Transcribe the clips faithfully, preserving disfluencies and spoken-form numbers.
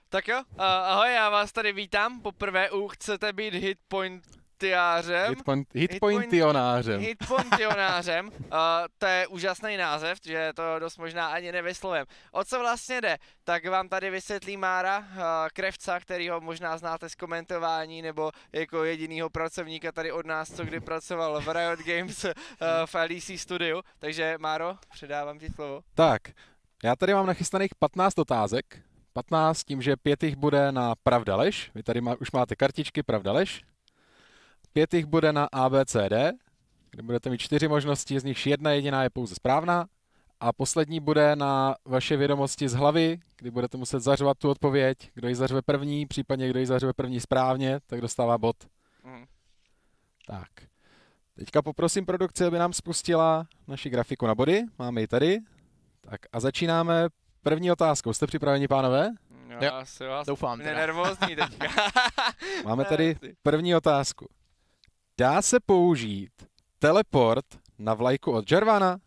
Tak jo, uh, ahoj, já vás tady vítám. Poprvé u Chcete být hitpointiářem. Hitpoint, hitpointionářem. Hitpointionářem. Uh, to je úžasný název, že to dost možná ani nevyslovím. O co vlastně jde? Tak vám tady vysvětlí Mára, uh, Krevca, kterýho možná znáte z komentování, nebo jako jedinýho pracovníka tady od nás, co kdy pracoval v Riot Games uh, v L E C studiu. Takže Máro, předávám ti slovo. Tak, já tady mám nachystaných patnáct otázek. patnáct tím, že pět jich bude na pravda lež. Vy tady má, už máte kartičky pravda lež. Pět jich bude na A B C D, kde budete mít čtyři možnosti, z nich jedna jediná je pouze správná. A poslední bude na vaše vědomosti z hlavy, kdy budete muset zařvat tu odpověď. Kdo ji zařve první, případně kdo ji zařve první správně, tak dostává bod. Mm. Tak, teďka poprosím produkci, aby nám spustila naši grafiku na body. Máme ji tady. Tak a začínáme první otázkou. Jste připraveni, pánové? Jo, já si vás doufám. Mě nervózní teďka. Máme tady první otázku. Dá se použít teleport na vlajku od Jarvana?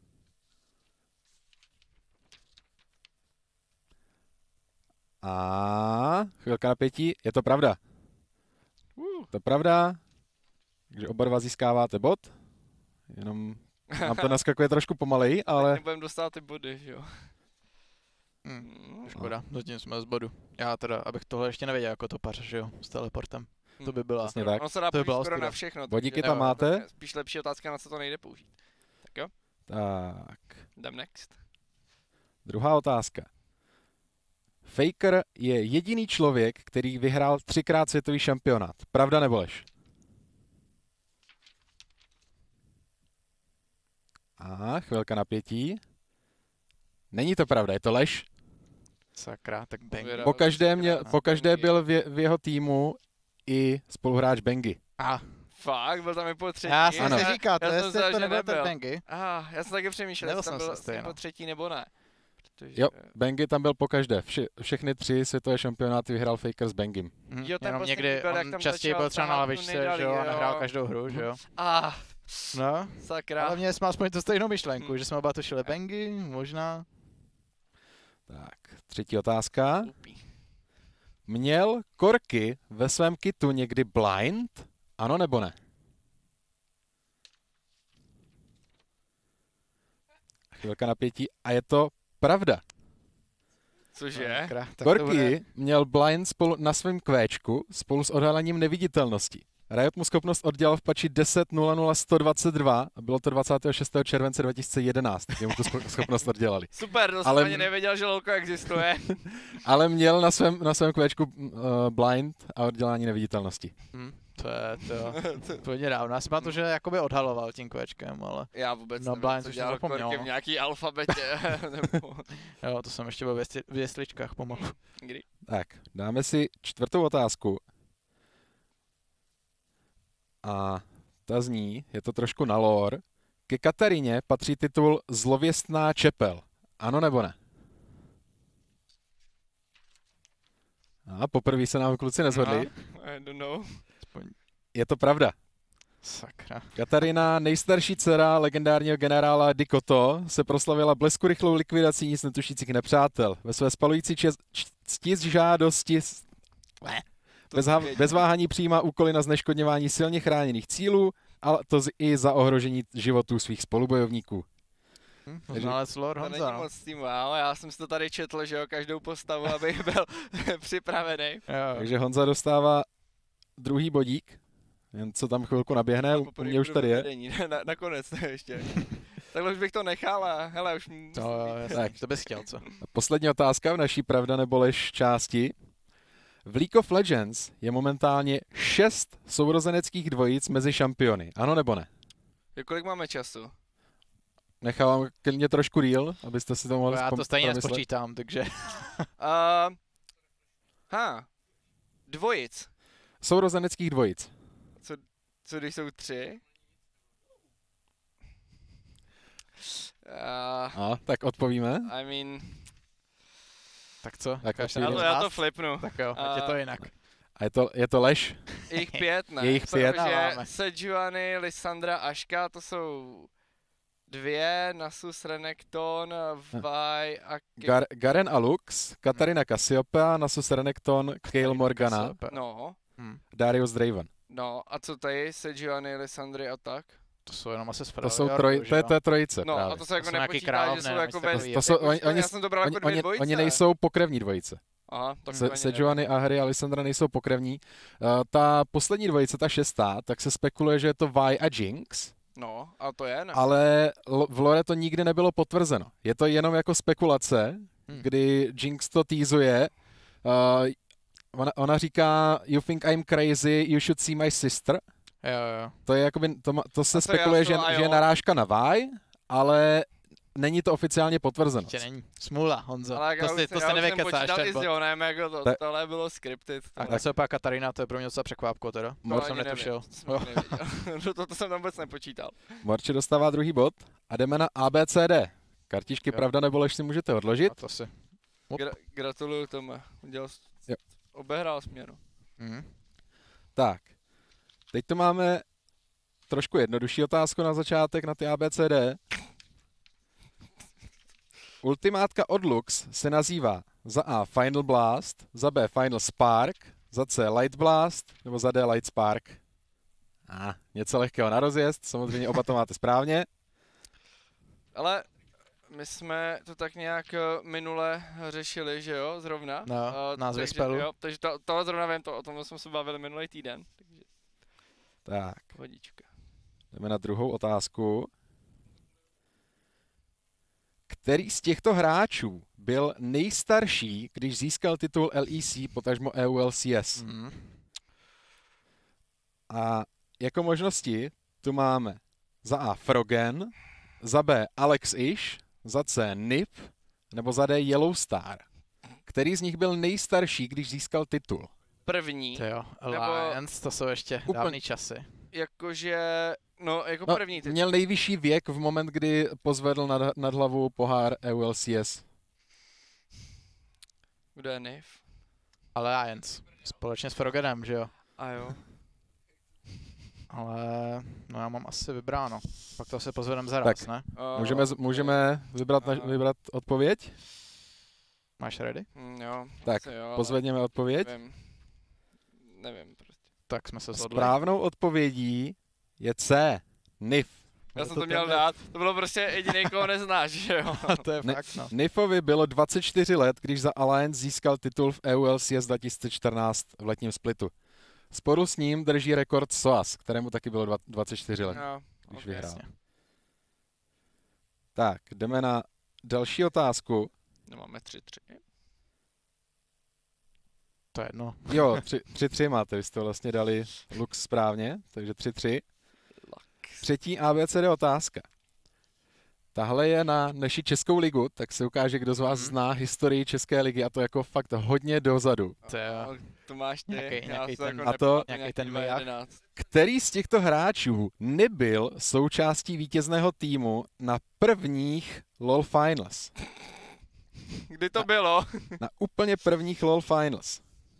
A chvilka napětí, je to pravda. Uh. To je pravda, takže oba dva získáváte bod. Jenom nám to naskakuje trošku pomaleji, ale... Tak nebudeme dostat ty body, že jo. Hmm, škoda, zatím jsme z bodu. Já teda, abych tohle ještě nevěděl jako topař, že jo, s teleportem. To by byla... Vlastně tak. Ono se dá To by použít byla skoro ostuda. na všechno. Bodíky takže tam to máte? je spíš lepší otázka, na co to nejde použít. Tak jo, Tak, jdem next. druhá otázka. Faker je jediný člověk, který vyhrál třikrát světový šampionát. Pravda nebo lež? A chvilka napětí. Není to pravda, je to lež. Sakra, tak bang. Pověra- Po každé, mě, třikrát, po každé Bengy. byl v, v jeho týmu i spoluhráč Bengy. A, Fakt, byl tam i po třetí. já jsem Ano. si říkal, to Já jsem jestli myslel, to že nebyl ten nebyl. bangy. Aha, já jsem taky přemýšlel, Nebyl jestli tam jsem byl si stejno. po třetí nebo ne. Protože... Jo, Bengy tam byl po každé. Vše, všechny tři světové šampionáty vyhrál Faker s Bengym. Hm, Jo, ten jenom poslední někdy byl, jak on tam častěji začal byl třeba na tahat tu lavičce, medaili, že jo, a jo. nehrál každou hru, že jo. Ah, No, sakra. ale měli jsme aspoň tu stejnou myšlenku, Hm. že jsme oba tušili bangy, možná. Tak, třetí otázka. Tupý. Měl Korky ve svém kitu někdy blind? Ano nebo ne? Chvilka napětí. A je to pravda. Cože? Sakra, tak to bude- Korky měl blind spolu na svém kvéčku spolu s odhalením neviditelnosti. Riot mu schopnost oddělal v pači deset nula nula sto dvacet dva a bylo to dvacátého šestého července dva tisíce jedenáct, kdy mu tu spo- schopnost oddělali. Super, to jsem Ale- ani nevěděl, že lolko existuje. Ale měl na svém, na svém kvéčku uh, blind a oddělání neviditelnosti. Hm, to je to, to je dávno. Já si pamatuju, že jakoby odhaloval tím kvečkem, ale Já vůbec No, nevím, blind co už dělal jsem zapomněl, Korky v no. nějaký alfabetě. nebo... jo, to jsem ještě byl v jestli- v jesličkách pomalu. Kdy? Tak, dáme si čtvrtou otázku. A ta zní, je to trošku na lore. Ke Katarině patří titul Zlověstná čepel. Ano nebo ne? A poprvé se nám kluci nezhodli. No, I don't know. Aspoň, Je to pravda. sakra. Katarina, nejstarší dcera legendárního generála Dikoto, se proslavila bleskurychlou likvidací nic netušících nepřátel. Ve své spalující čes, cti žádosti s- bez, ha, bez váhání přijímá úkoly na zneškodňování silně chráněných cílů, ale to z, i za ohrožení životů svých spolubojovníků. Hm, Takže- znalec lore To není Honza, no. moc s tím wow, já jsem si to tady četl, že jo, každou postavu, abych byl připravený. Jo. Takže Honza dostává druhý bodík, jen co tam chvilku naběhne, u Poprvé mě už budu tady je. vedení, Na, nakonec ne, ještě. Takhle už bych to nechal a hele, už musím To, jo, jasně, Tak. to bys chtěl, co? A poslední otázka v naší pravda nebo lež části. V League of Legends je momentálně šest sourozeneckých dvojic mezi šampiony. Ano nebo ne? Jo, kolik máme času? Nechávám klidně trošku real, abyste si to mohli Já to spom- stejně promyslet. nespočítám, takže... Uh, ha, dvojic. Sourozeneckých dvojic. Co když jsou tři? Uh, A, tak odpovíme. I mean, Tak co? Tak Jakáš asi já se to, jeden já nás? to flipnu. Tak jo, ať je to A- jinak. A je to, je to lež. Jejich pět, ne? Jejich pět. Protože Dáváme. Sejuani, Lissandra, Aška, to jsou dvě, Nasus, Renekton, Vi a... Gar- Garen a Lux, Katarina Cassiopeia, Nasus Renekton, Kayle Morgana, Cassiopeia. No, Hm. Darius Draven. no, a co tady? Sejuani, Lissandry a tak? To jsou jenom asi z To jsou Freljordu, troj, že to je, jo? to je trojice No, právě. a to se jako To jsou nějaký nepočítá, že jsou královny, jako nebo ve... takový. To jsou, oni, jako, oni, já jsem to bral oni, jako dvě oni, dvojice. oni nejsou pokrevní dvojice. Aha, tak Se, to ani Sejuani a Harry a Lysandra nejsou pokrevní. Uh, ta poslední dvojice, ta šestá, tak se spekuluje, že je to Vi a Jinx, No, a to je, ne? ale lo- v lore to nikdy nebylo potvrzeno. Je to jenom jako spekulace, Hmm. kdy Jinx to týzuje. Uh, ona, ona říká, you think I'm crazy, you should see my sister. Jo, jo. To je jakoby, to, ma- to se A to spekuluje, já že, to- a že je jo. narážka na Vi, ale není to oficiálně potvrzeno. Ještě není. Smůla, Honzo. Ale to si, to si nevykecáš, počítal ten i s bod. Jonem, jako to, Tak- tohle bylo scripted. A tohle. Cassiopeia Katarina, to je pro mě docela překvápko teda. To To ani jsem nevím, netušil. to jsem ani nevěděl. to, to, to jsem tam vůbec nepočítal. Morče dostává druhý bod a jdeme na A B C D. Kartičky Jo. pravda nebo lež si můžete odložit. A to si. Gra- gratuluju tomu. Udělal, jsi- Jo. obehrál směru. Mhm. Tak, teď tu máme trošku jednodušší otázku na začátek na ty A B C D. Ultimátka od Lux se nazývá za A Final Blast, za B Final Spark, za C Light Blast nebo za D Light Spark. A ah, něco lehkého na rozjezd, samozřejmě oba to máte správně. Ale my jsme to tak nějak eh, minule řešili, že jo, zrovna. No, Eh, názvy takže, spelu. Jo, takže to, tohle zrovna vím, to, o tom jsme se bavili minulý týden. Takže Tak, pohodička. jdeme na druhou otázku. Který z těchto hráčů byl nejstarší, když získal titul L E C, potažmo E U L C S? Mhm. A jako možnosti tu máme za A Frogen, za B Alex Ish, za C Nip, nebo za D Yellow Star. Který z nich byl nejstarší, když získal titul? První, To jo, Nebo- Alliance, to jsou ještě Úplně- dávný časy. jakože, no jako No, první. Ty, měl nejvyšší věk v moment, kdy pozvedl nad, nad hlavu pohár E U L C S. Kdo je Niv? Alliance. Společně s Frogenem, že jo? A jo. Ale no já mám asi vybráno. Pak to se pozvedem zaraz, Tak. ne? Uh, Můžeme, z- můžeme vybrat, na, Aha. vybrat odpověď? Máš ready? Mm, jo, Tak, asi jo, ale Pozvedněme odpověď. Nevím. Nevím prostě. Tak jsme se shodli. Správnou odpovědí je C. Nif. Já Je jsem to to měl ten- dát, to bylo prostě jediný, koho neznáš, že jo. A to je Ne- fakt, no. Nifovi bylo dvacet čtyři let, když za Alliance získal titul v E U L C S dva tisíce čtrnáct v letním splitu. Sporu s ním drží rekord Soas, kterému taky bylo dva- dvacet čtyři let, Jo, když ok. vyhrál. Jasně. Tak, jdeme na další otázku. No máme tři tři. To je jedno. Jo, tři, tři, tři máte, vy jste vlastně dali Lux správně, takže tři tři. Třetí A B C D otázka. Tahle je na naši Českou ligu, tak se ukáže, kdo z vás Mhm. zná historii České ligy a to jako fakt hodně dozadu. To je- No, to máš ty, Nějaký- já nějaký to ten- jako A to- nepamatuji, nějaký ten dva Mijak. jedenáct. Který z těchto hráčů nebyl součástí vítězného týmu na prvních LoL Finals? Kdy to bylo? Na úplně prvních LoL Finals.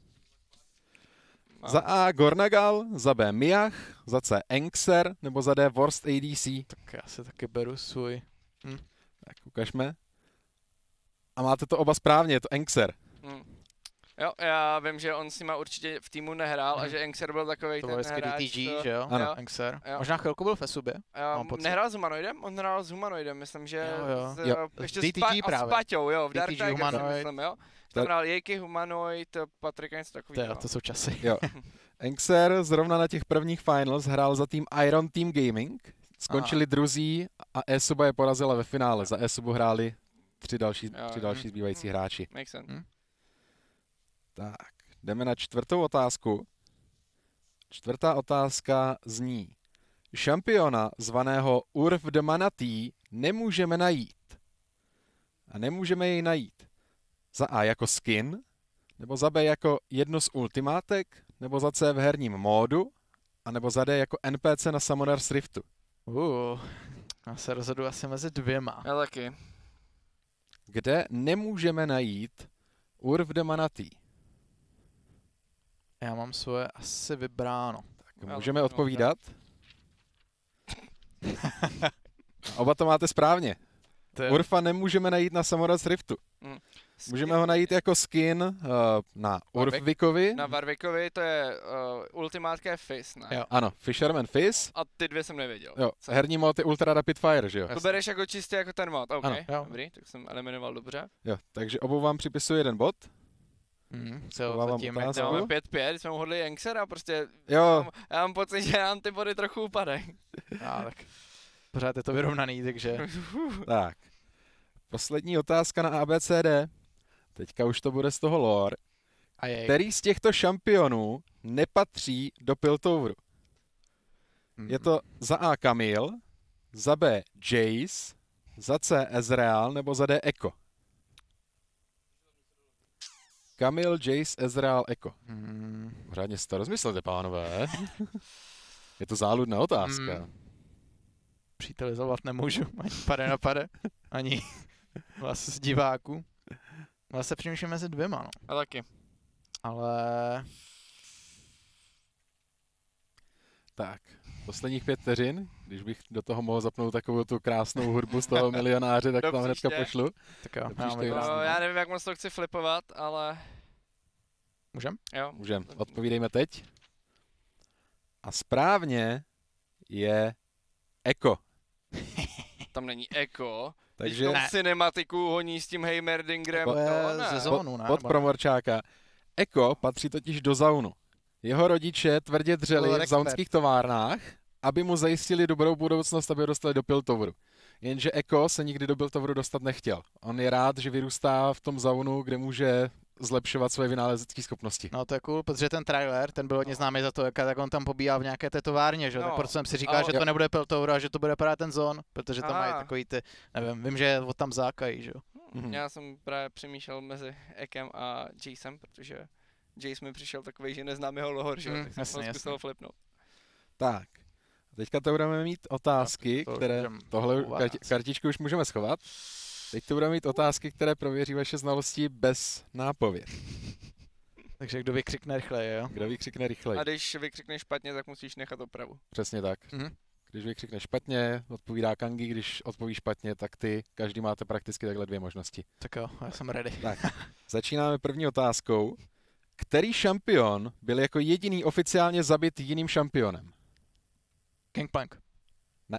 No. Za A Gornagal, za B Miach, za C Enkser nebo za D Worst A D C. Tak já si taky beru svůj. Tak ukažme. A máte to oba správně, je to Enkser. Hm. Jo, já vím, že on s nima určitě v týmu nehrál a Mhm. že Enkser byl takovej To ten byl vždycky hráč, D T G, co- že jo? Ano. Jo. Enkser. Jo. Možná chvilku byl v Esubě. Já Mám pocit. nehrál s Humanoidem? On hrál s Humanoidem, myslím, že Jo, jo. S, Jo. ještě D s, T G pa- a s právě. Paťou, jo, v D T Dark G Tiger Humanoid. myslím, jo. Tak- Tam hrál Jejky, Humanoid, Patrik a něco To, je, takového. to jsou časy. Jo. Enkser zrovna na těch prvních finals hrál za tým Iron Team Gaming. Skončili druzí a E-Suba je porazila ve finále. Za E-Subu hráli tři další, Jo, tři jo. další zbývající hráči. Makes sense. Hm. Tak, jdeme na čtvrtou otázku. Čtvrtá otázka zní. Šampiona zvaného Urf de Manatee nemůžeme najít. A nemůžeme jej najít. Za A jako skin, nebo za B jako jedno z ultimátek, nebo za C v herním módu, a nebo za D jako N P C na Summoner's Riftu. Uh, já se rozhodu asi mezi dvěma. Já taky. Kde nemůžeme najít Urf de Manatee? Já mám svoje asi vybráno. Tak Já můžeme taky, no, odpovídat? Oba to máte správně. To je... Urfa nemůžeme najít na Samurais Riftu. Mm. Můžeme ho najít jako skin uh, na Urfvikovi. Na Warwickovi to je uh, ultimátka je Fizz, ne? Jo. Ano, Fisherman Fizz. A ty dvě jsem nevěděl. Jo, Co? herní mod je Ultra Rapid Fire, že jo? To bereš jako čistě jako ten mod, OK, Ano. Jo. dobrý, tak jsem eliminoval dobře. Jo, takže obou vám připisuji jeden bod. Mm, co Dávám zatím, otázku. jak to- Máme pět pět, jsme uhodli Yanksera, prostě Jo. já mám, já mám pocit, že nám ty body trochu upadají. A, tak pořád je to vyrovnaný, takže Tak. Poslední otázka na A B C D. Teďka už to bude z toho lore. a jej. Který z těchto šampionů nepatří do Piltoveru? Mm. Je to za A Camille, za B Jace, za C Ezreal nebo za D Echo? Camille, Jace, Ezreal, Echo. Mm. Pořádně si to rozmyslete, pánové. Je to záludná otázka. Mm. Příteli nemůžu, ani pade na pade, ani vlastně z diváků. Vlastně přemýšlím mezi dvěma, no. A taky. Ale Tak, posledních pět vteřin, když bych do toho mohl zapnout takovou tu krásnou hudbu z toho milionáře, tak Do tam hnedka příště. pošlu. tak jo, To já příště mám je No, vybrát. krásný. já nevím, jak moc to chci flipovat, ale Můžem? jo. Můžem, odpovídejme teď. A správně je Echo. Tam není Echo. Takže Když tou cinematiku honí s tím Heimerdingrem, To je to ze ne. zónu, ne? pod Nebo- promorčáka. Echo patří totiž do Zaunu. Jeho rodiče tvrdě dřeli Byl v zaunských továrnách, aby mu zajistili dobrou budoucnost, aby ho dostali do Piltoveru. Jenže Echo se nikdy do Piltoveru dostat nechtěl. On je rád, že vyrůstá v tom Zaunu, kde může zlepšovat svoje vynálezecké schopnosti. No to je cool, protože ten trailer, ten byl hodně známý za to, jak tak on tam pobíhá v nějaké tetovárně, že jo, No. tak proto jsem si říkal, Ale- že to nebude Piltover a že to bude právě ten zón, protože tam mají Aha. takový ty, nevím, vím, že od tam zákají, že jo. Mhm. Já jsem právě přemýšlel mezi Ekem a Jacem, protože Jace mi přišel takový, že neznám jeho lore, že jo, Mm, tak jsem jasně, ho zkusil jasně. flipnout. Tak, teďka to budeme mít otázky, Tak to které, můžem tohle u vás. karti, kartičku už můžeme schovat. Teď to budeme mít otázky, které prověří vaše znalosti bez nápověd. Takže kdo vykřikne rychleji, jo. Kdo vykřikne rychleji? A když vykřikneš špatně, tak musíš nechat opravu. Přesně tak. Mhm. Když vykřikne špatně, odpovídá Kangi, když odpoví špatně, tak ty, každý máte prakticky takhle dvě možnosti. Tak jo, já jsem ready. Tak, začínáme první otázkou. Který šampion byl jako jediný oficiálně zabit jiným šampionem? Gangplank. Uh,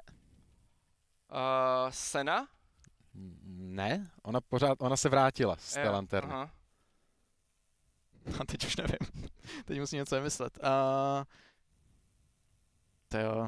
Sena? Ne, ona pořád, ona se vrátila z té Jo, lanterny. aha. A teď už nevím. Teď musím něco vymyslet. Uh, to jo.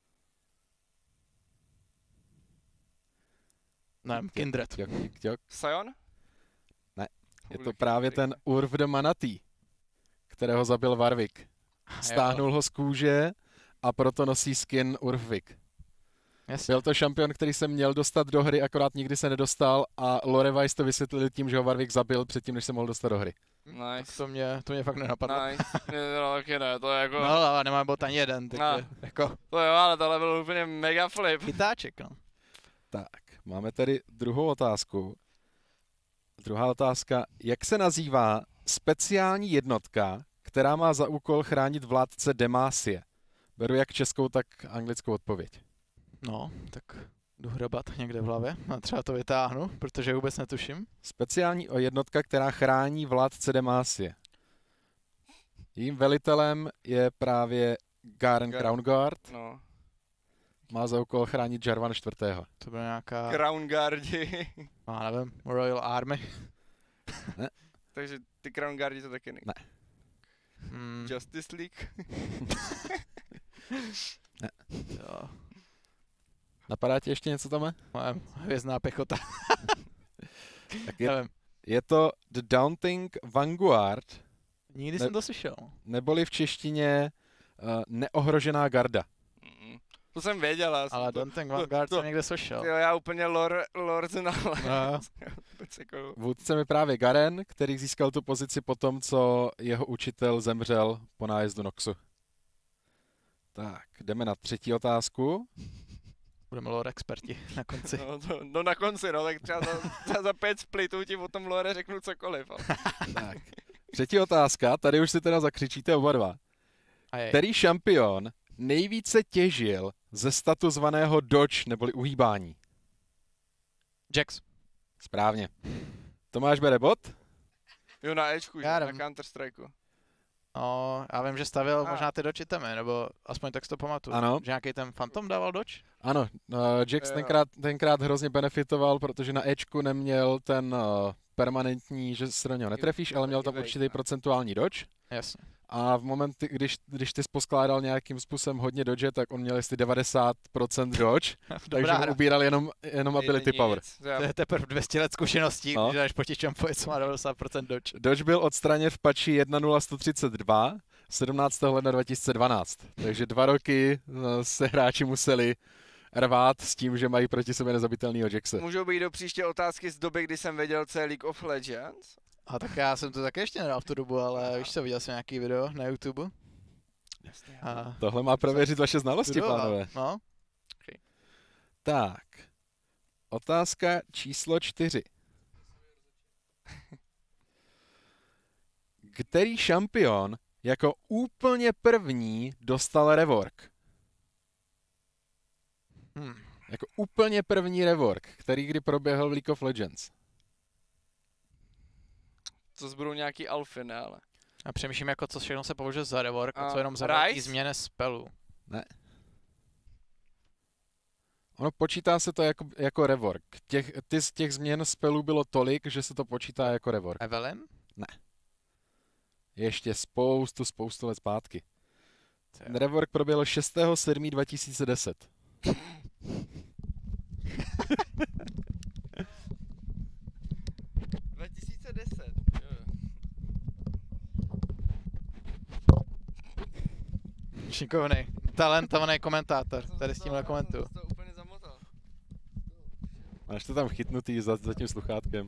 Nevím, Kindred. Ťok, ťok, ťok. Sion? Ne, Je to Holy právě fuck. ten Urf the Manatee, kterého zabil Warwick. Stáhnul ho z kůže a proto nosí skin Urfwick. Jasně. Byl to šampion, který se měl dostat do hry, akorát nikdy se nedostal a Lorewise to vysvětlili tím, že ho Warwick zabil předtím, než se mohl dostat do hry. Tak Nice. to mě, to mě fakt nenapadlo. Nice. Ne, no, taky ne, to je jako, No, ale nemá bot ani jeden, takže No. jako to jo, ale tohle byl úplně mega flip. chytáček, no. Tak, máme tady druhou otázku. Druhá otázka. Jak se nazývá speciální jednotka, která má za úkol chránit vládce Demacie? Beru jak českou, tak anglickou odpověď. No, tak jdu hrabat někde v hlavě a třeba to vytáhnu, protože vůbec netuším. Speciální jednotka, která chrání vládce Demacie. Jím velitelem je právě Garen Gar- Crownguard. No. Má za úkol chránit Jarvan čtvrtého. To byla nějaká, Crown Guardi. já nevím, Royal Army. Takže ty Crown Guardi to taky nejde. Hmm, Justice League. jo, Napadá ti ještě něco, Tome? moje hvězdná pěchota, Tak je, nevím. je to The Daunting Vanguard, Nikdy Ne- jsem to slyšel. neboli v češtině uh, Neohrožená garda. Mm. To jsem věděl, já jsem Ale to, Daunting Vanguard to- jsem někde slyšel. jo, já úplně lore, lore znal. No, Vůbec jako, Vůdcem je právě Garen, který získal tu pozici po tom, co jeho učitel zemřel po nájezdu Noxu. Tak, jdeme na třetí otázku. budeme lore experti na konci. no, to, no na konci, no, tak třeba za, třeba za pět splitů ti o tom lore řeknu cokoliv. Ale. Tak. Třetí otázka, tady už si teda zakřičíte oba dva. A jej. Který šampion nejvíce těžil ze statu zvaného dodge, neboli uhýbání? Jax. Správně. Tomáš bere bod? Jo, na Ečku, Já na dám. Counter-Strikeu. No, já vím, že stavil A. možná ty Dodge itemy, nebo aspoň tak si to pamatuju. Ano. Že nějaký ten Phantom dával Dodge? Ano, uh, Jax Jo. tenkrát, tenkrát hrozně benefitoval, protože na Ečku neměl ten uh, permanentní, že se do něho netrefíš, ale měl tam evade, určitý no. procentuální dodge. Jasně. A v momentu, když, když ty jsi poskládal nějakým způsobem hodně dodge, tak on měl jestli devadesát procent dodge, takže Dobrá mu hra. ubíral jenom, jenom ability Není power. nic. Já- To je teprve dvě stě let zkušeností, No. když dáš proti čempovi, co má devadesát procent Dodge. Dodge byl odstraněn v patchi jedna nula jedna tři dva sedmnáctého ledna dva tisíce dvanáct. Takže dva roky uh, se hráči museli rvát s tím, že mají proti sobě nezabitelnýho Jaxe. Můžou být do příště otázky z doby, kdy jsem věděl, co je League of Legends? A tak já jsem to taky ještě nedal v tu dobu, ale víš co, viděl jsem nějaký video na YouTube. A Tohle má prověřit vaše znalosti, studoval, pánové. No, Tak, otázka číslo čtyři. Který šampion jako úplně první dostal rework? hm. Jako úplně první rework, který kdy proběhl v League of Legends. To budou nějaký alfy, ne, ale. A přemýšlím, jako co všechno se považuje za rework a A co jenom za velký Ryze? změny spelu. Ono počítá se to jako, jako rework. Těch, ty z těch změn spelů bylo tolik, že se to počítá jako rework. Evelyn? Ještě spoustu, spoustu let zpátky. To jo. Rework proběhl šestého sedmého dva tisíce deset. dva tisíce deset. Jo. Šikovný, talentovaný komentátor, Jsem tady se s tímhle to- komentu. jsem se to úplně zamotal. Máš to tam chytnutý za, za tím sluchátkem.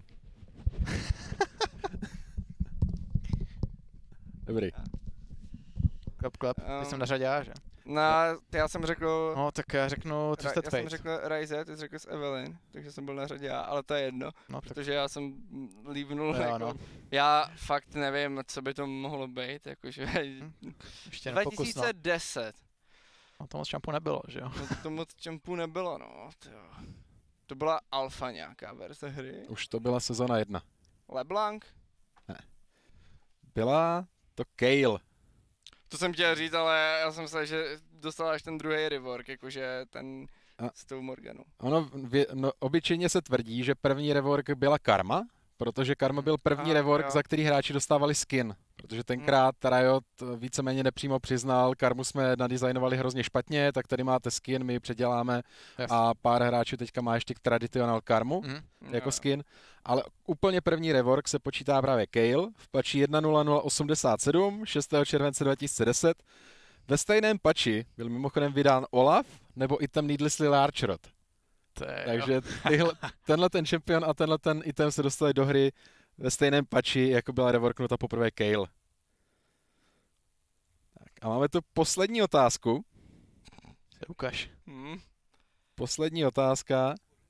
Dobrý. Klap, klap, Um, teď jsem na řadě já, že? Na, já jsem řekl, No, tak já řeknu Ra- Twisted já jsem Fate. řekl Ryze, ty jsi řekl s Evelyn, takže jsem byl na řadě já, ale to je jedno, No, tak protože já jsem mm, lívnul, jo, jako, no. já fakt nevím, co by to mohlo být, jakože Ještě nepokus, no. dva tisíce deset, No, to moc šampu nebylo, že jo? no to moc čempu nebylo, no, tyjo. To byla alfa nějaká verze hry, Už to byla sezona jedna. LeBlanc, Byla to Kale. to jsem chtěl říct, ale já jsem myslel, že dostal až ten druhý rework, jakože ten A- s tou Morganou. Ono, vě, no, obyčejně se tvrdí, že první rework byla Karma, protože Karma byl první A, rework, jo. za který hráči dostávali skin. Protože tenkrát Riot víceméně nepřímo přiznal, Karmu jsme nadizajnovali hrozně špatně, tak tady máte skin, my ji předěláme Jasně. a pár hráčů teďka má ještě traditional Karmu Mhm. jako Jo. skin. Ale úplně první rework se počítá právě Kale v patchi jedna nula nula osmdesát sedm šestého července dva tisíce deset. Ve stejném patchi byl mimochodem vydán Olaf nebo i ten Needlessly Large Rod. To je, Takže tyhle, tenhle ten champion a tenhle ten item se dostali do hry ve stejném patchi, jako byla reworknuta poprvé Kale. Tak a máme tu poslední otázku. jo. Ukaž. Hm. Poslední otázka.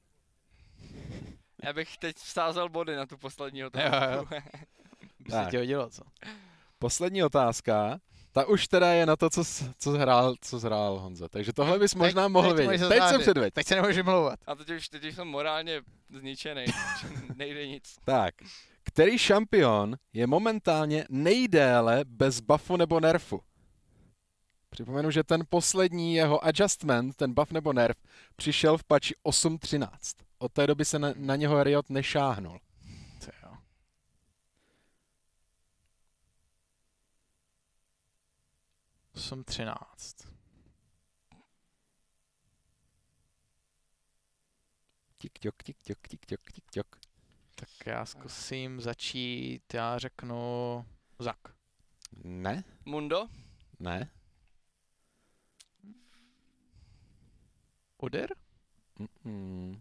Já bych teď vsázel body na tu poslední Jo, otázku. By Tak. se ti hodilo, co? Poslední otázka. Ta už teda je na to, co, s- co zhrál, co zhrál Honza. Takže tohle bys možná Teď- mohl teď vědět. můžeš Teď se zvládnout. předveď. Teď se nemůžeš vymlouvat. A teď už, teď už jsem morálně zničený, nejde nic. Tak. Který šampion je momentálně nejdéle bez buffu nebo nerfu? Připomenu, že ten poslední jeho adjustment, ten buff nebo nerf, přišel v patchi osm třináct. Od té doby se na, na něho Riot nešáhnul. To jo. osm třináct. Tik tok, tik tok, tik tok, tik tok. Tak já zkusím začít, já řeknu Zak. Ne, Mundo? ne. Udyr? Mm-mm.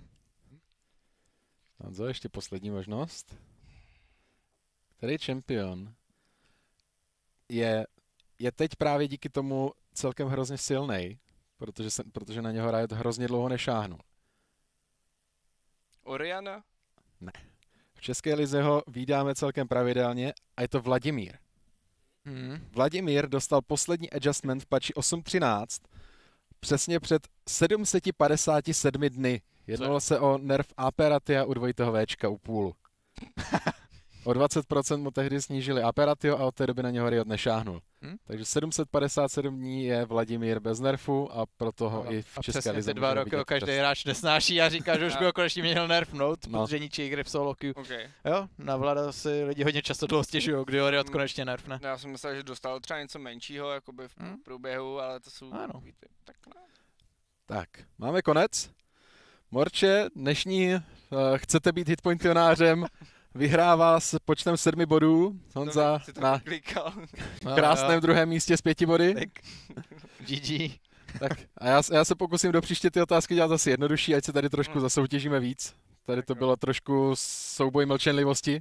Honzo, ještě poslední možnost. Který champion je, je teď právě díky tomu celkem hrozně silnej, protože, se, protože na něho Riot hrozně dlouho nešáhnul. Oriana? V České lize ho vídáme celkem pravidelně a je to Vladimír. Hmm. Vladimír dostal poslední adjustment v patchi osm třináct přesně před sedm set padesáti sedmi dny. Jednalo se o nerv Aperatia u dvojitého Včka u půlu. O dvacet procent mu tehdy snížili Aperatio a od té doby na něho Riot nešáhnul. Hmm? Takže sedm set padesát sedm dní je Vladimír bez nerfu a proto ho no, i v České lize ty dva roky každý hráč nesnáší a říká, že už by ho konečně měl nerfnout, no. Protože ničí hry v solo queue. Okay. Jo, na Vlada si lidi hodně často dlouho stěžují, kdy ho Riot konečně nerfne. Já jsem myslel, že dostal třeba něco menšího jakoby v hmm? průběhu, ale to jsou... Ano. Tak, no. Tak, máme konec. Morče, dnešní uh, chcete být hitpointionářem, vyhrává s počtem sedmi bodů. Honza na krásném druhém místě s pěti body. G G. Tak a já, já se pokusím do příště ty otázky dělat zase jednodušší, ať se tady trošku zasoutěžíme víc. Tady to bylo trošku souboj mlčenlivosti.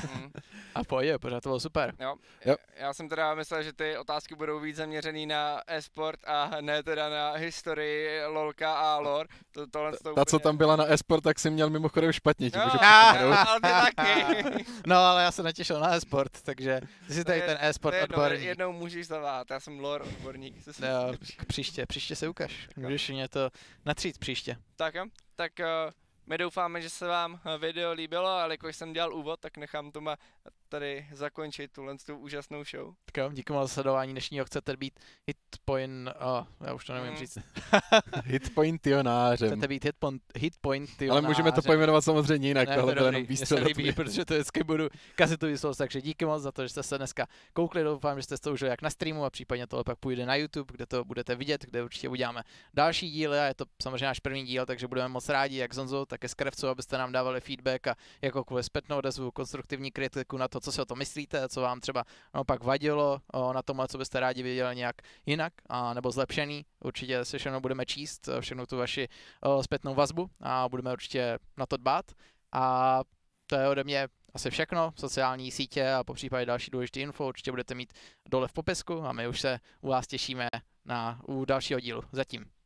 A pojď, pořád to bylo super. Jo. jo. Já jsem teda myslel, že ty otázky budou víc zaměřený na e-sport a ne teda na historii LOLka a lore. To, tohle to Ta, úplně... co tam byla na e-sport, tak si měl mimochodem špatně. Jo, ale ty taky. No, ale já se netěšil na e-sport, takže ty si tady ten e-sport odborník. Jednou můžeš zavát, já jsem lore odborník. Jo, příště, příště se ukaž. Můžeš mě to natřít příště. Tak jo, tak... Uh... My doufáme, že se vám video líbilo, ale jakož jsem dělal úvod, tak nechám Toma tady zakončit tuhle tu úžasnou show. Tak jo, díky moc za sledování dnešního. Chcete být hitpoint... Oh, já už to nevím mm. říct. Hitpointionářem. Chcete být hitpoint, hitpointionářem. Ale můžeme to pojmenovat samozřejmě jinak, ne, tohle to je jenom výstřel. líbí, protože to vždycky budu kazit tu výslost, takže díky moc za to, že jste se dneska koukli. Doufám, že jste to užili jak na streamu a případně tohle pak půjde na YouTube, kde to budete vidět, kde určitě uděláme další díly a je to samozřejmě náš první díl, takže budeme moc rádi, jak z Honzou, tak i z Krevců, abyste nám dávali feedback a jakoukoliv zpětnou odezvu, konstruktivní kritiku na to, co si o tom myslíte, co vám třeba naopak vadilo o, na tomhle, co byste rádi viděli nějak jinak a nebo zlepšený. Určitě se všechno budeme číst, všechno tu vaši o, zpětnou vazbu a budeme určitě na to dbát. A to je ode mě asi všechno. Sociální sítě a popřípadě další důležité info určitě budete mít dole v popisku a my už se u vás těšíme na u dalšího dílu. Zatím.